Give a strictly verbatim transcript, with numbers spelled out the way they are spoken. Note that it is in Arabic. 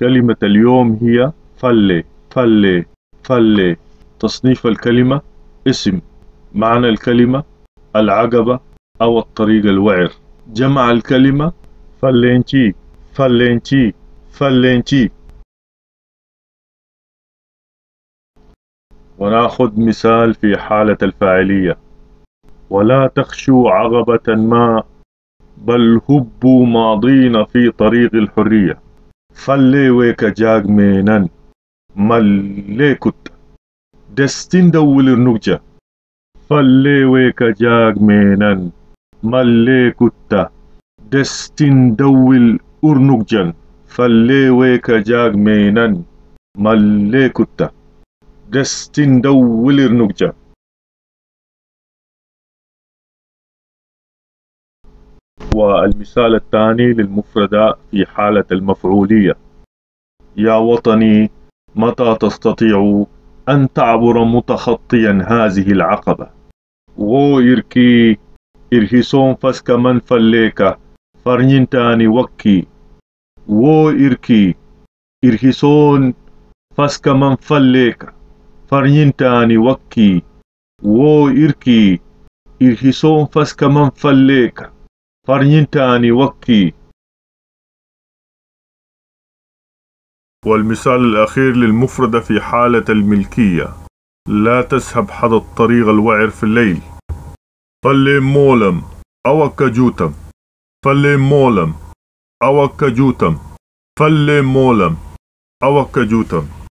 كلمة اليوم هي فلة فلة فلة. تصنيف الكلمة: اسم. معنى الكلمة: العقبة أو الطريق الوعر. جمع الكلمة: فلينتي فلينتي فلينتي. وناخذ مثال في حالة الفاعلية: ولا تخشوا عقبة ما بل هبوا ماضين في طريق الحرية. فلي ويك جاق مينان ملي كت دستين دول النجة. فلي ويك جاق مينان ملي كت دستين دول أرنجن. فلي ويك جاق مينان ملي كت دستين دول النجة. والمثال الثاني للمفردة في حالة المفعولية: يا وطني متى تستطيع أن تعبر متخطيا هذه العقبة. غو إركي إرهيسون فسك من فليك فرنين تاني وكي. غو إركي إرهيسون فسك من فليك فرنين تاني وكي. غو إركي إرهيسون فسك من فليك فرنين تاني وكي. والمثال الأخير للمفردة في حالة الملكية: لا تسهب حدا الطريق الوعر في الليل. فلي مولم أوك جوتم. فلي مولم أوك جوتم. فلي مولم أوك جوتم.